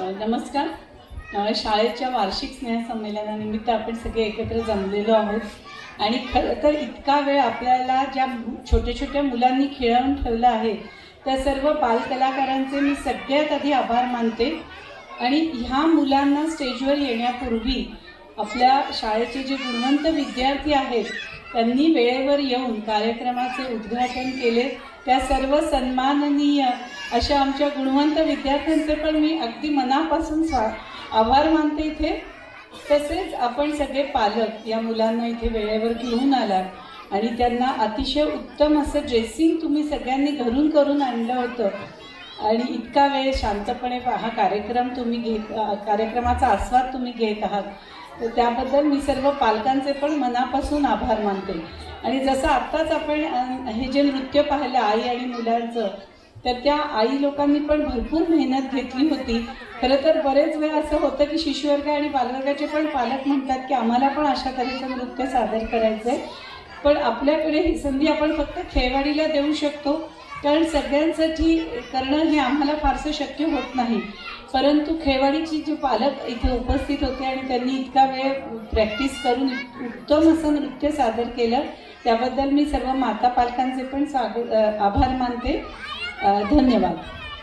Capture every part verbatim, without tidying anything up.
नमस्कार. शाळेच्या वार्षिक स्नेहसंमेलनानिमित्त आपण सगळे एकत्र जमलेलो आहोत आणि खरं तर इतका वेळ आपल्याला ज्या छोट्या छोट्या मुलांनी खेळवून ठेवलं आहे त्या सर्व बालकलाकारांचे मी सगळ्यात आधी आभार मानते. आणि ह्या मुलांना स्टेजवर येण्यापूर्वी आपल्या शाळेचे जे गुणवंत विद्यार्थी आहेत त्यांनी वेळेवर येऊन कार्यक्रमाचे उद्घाटन केले. त्या सर्व सन्माननीय अशा आमच्या गुणवंत विद्यार्थ्यांचे पण मी अगदी मनापासून स्वा आभार मानते इथे. तसेच आपण सगळे पालक या मुलांना इथे वेळेवर घेऊन आलात आणि त्यांना अतिशय उत्तम असं ड्रेसिंग तुम्ही सगळ्यांनी घरून करून आणलं होतं आणि इतका वेळ शांतपणे हा कार्यक्रम तुम्ही घेत कार्यक्रमाचा आस्वाद तुम्ही घेत आहात, तर त्याबद्दल मी सर्व पालकांचे पण मनापासून आभार मानते. आणि जसं आत्ताच आपण हे जे नृत्य पाहिलं आई आणि मुलांचं, तर त्या आई लोकांनी पण भरपूर मेहनत घेतली होती. खरं तर बरेच वेळ असं होतं की शिशुवर्ग आणि बालवर्गाचे पण पालक म्हणतात की आम्हाला पण अशा तऱ्हेचं नृत्य सादर करायचं आहे, पण आपल्याकडे ही संधी आपण फक्त खेळवाडीला देऊ शकतो, कारण सगळ्यांसाठी करणं हे आम्हाला फारसं शक्य होत नाही. परंतु खेळवाडीची जे पालक इथे उपस्थित होते आणि त्यांनी इतका वेळ प्रॅक्टिस करून उत्तम असं नृत्य सादर केलं, त्याबद्दल मी सर्व माता पालकांचे पण स्वागत आभार मानते. धन्यवाद.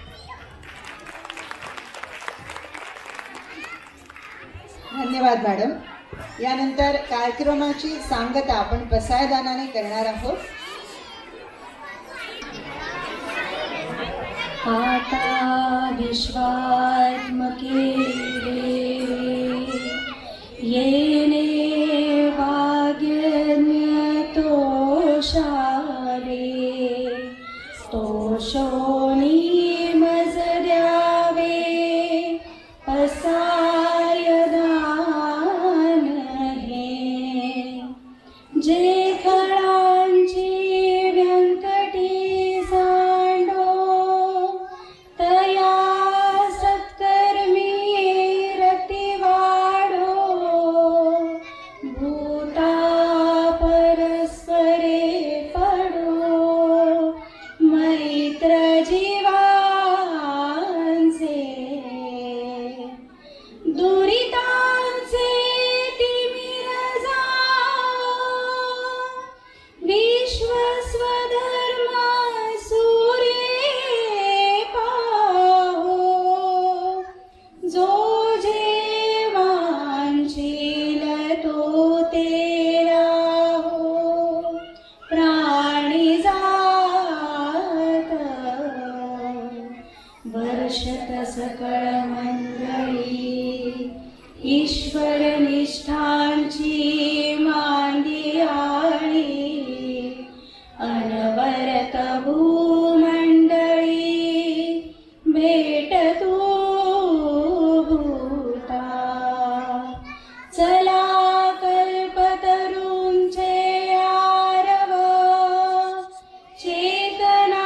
धन्यवाद मॅडम. यानंतर कार्यक्रमाची सांगता आपण पसायदानाने करणार आहोत. आता विश्वात्मके येने वाग्यज्ञ तोषाले तोषोनी मज द्यावे पसायदान हे जे खळांची व्यंकटी सांडो तया सत्कर्मी रती वाढो भूता परस्परे पडो मैत्र जीवांचे दुरितांचे तिमिर जाओ विश्व स्वधर्म सूर्ये पाहो जो जे वांछील तो ते राहो प्राणी जात वर्षत सकळ मंडळी ईश्वर निष्ठांची मांदियाळी अनवरत भूमंडळी भेट तू भूता चला कल्पतरूंचे आरव चेतना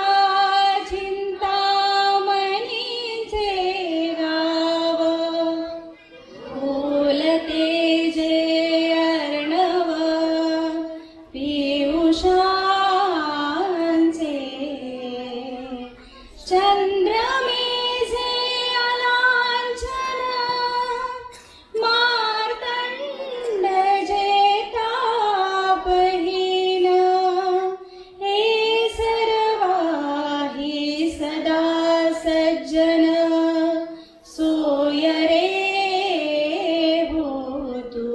चिंतामणीचे गाव बोलते जे अर्णव पियुषांचे चंद्रमेझे अलांछन मार्तंड जे तापहीन हे सर्वाही सदा सज्जन सोय रे होतु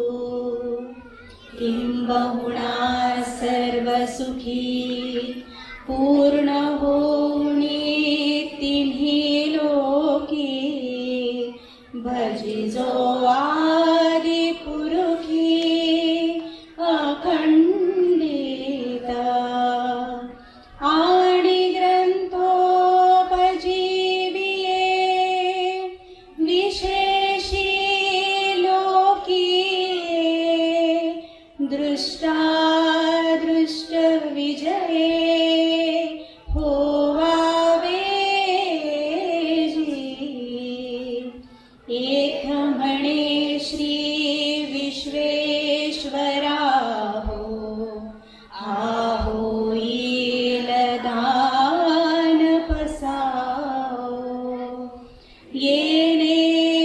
किंबहुना सर्व सुखी पूर्ण होऊनी तिन्ही लोकी भजिजो आदि पुरुखी अखंडित आणि ग्रंथोपजीविये विशेषी लोकी दृष्टा दृष्ट विजये होवावे जी एक म्हणे श्री विश्वेश्वरा हो हा होईल दान पसाओ येणे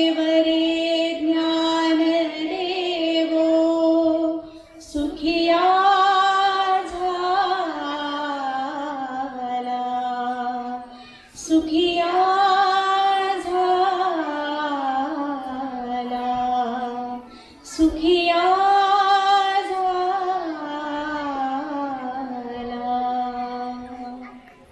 सुखिया झाला सुखिया